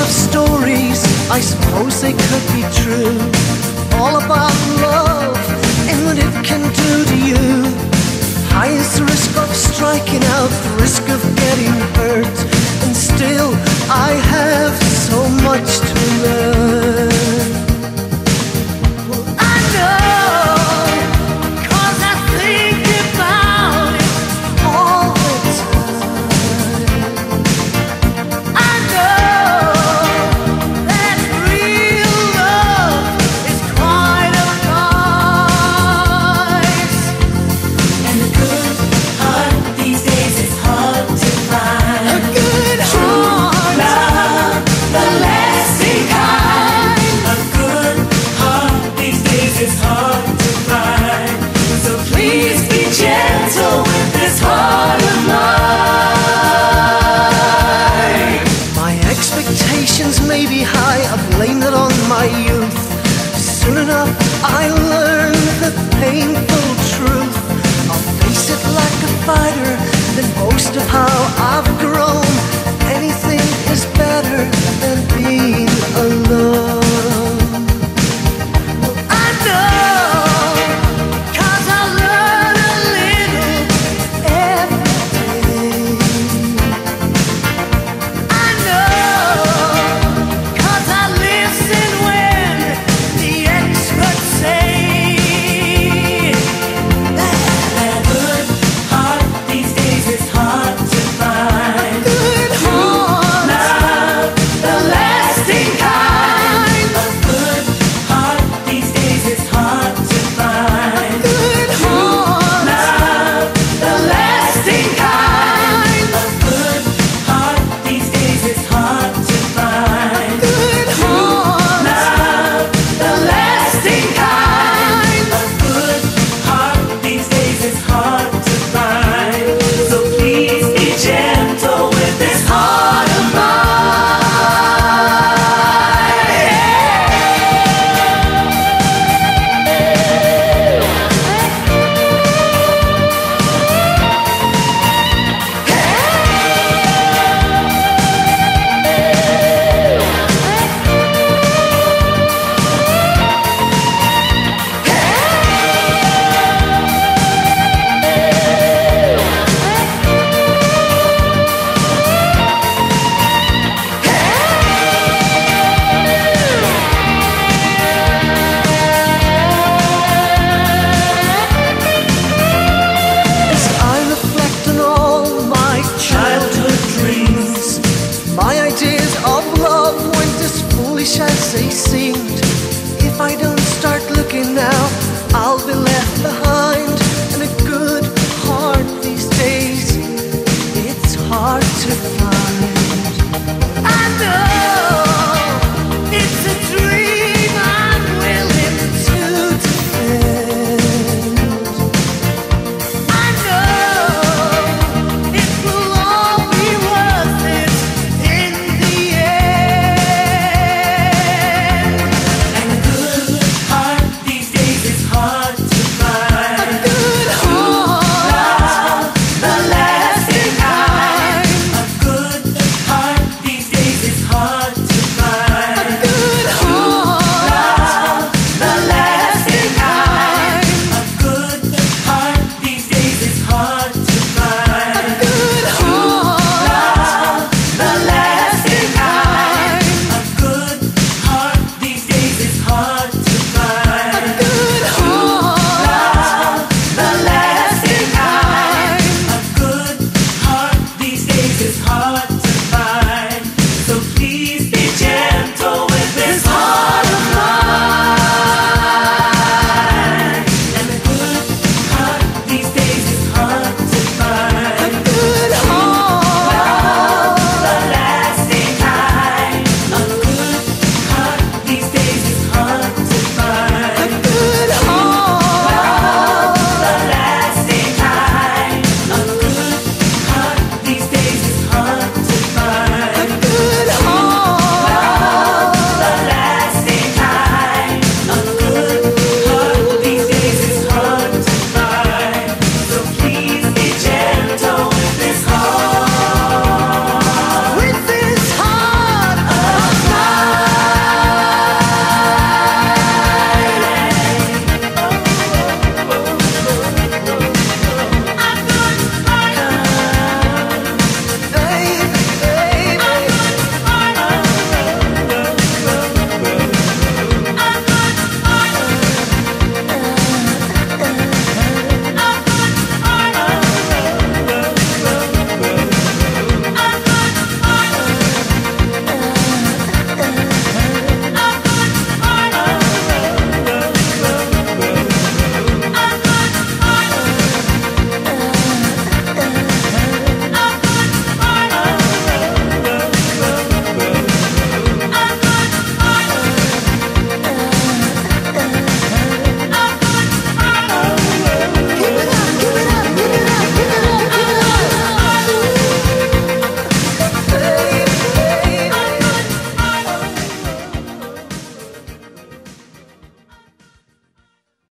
of stories, I suppose they could be true, all about love and what it can do to you. High is the risk of striking out, the risk of getting hurt, and still I have so much to learn. Well, I know, 'cause I think about it all the time. I know that real love is quite a price, And a good heart these days is hard to find. a good heart, Love, the lasting kind. A good heart these days is hard to find. So please be gentle with this heart of mine. My expectations may be high, I blame it on my youth. Soon enough I learn the painful truth. I'll face it like a fighter, then boast of how I've grown. Anything is better than being alone. Well, I know, 'cause I learn a little every day. I know, 'cause I listen when the experts say that A good heart these days is hard to find. good heart, Love, the lasting kind. A good heart these days is hard to find. good heart, Love, the lasting kind. A good heart these days is hard to find. good heart, Love, the lasting kind. A good heart these days is hard to find. So please be gentle with this heart of as I reflect on all my childhood dreams, my ideas of love weren't as foolish as they seemed.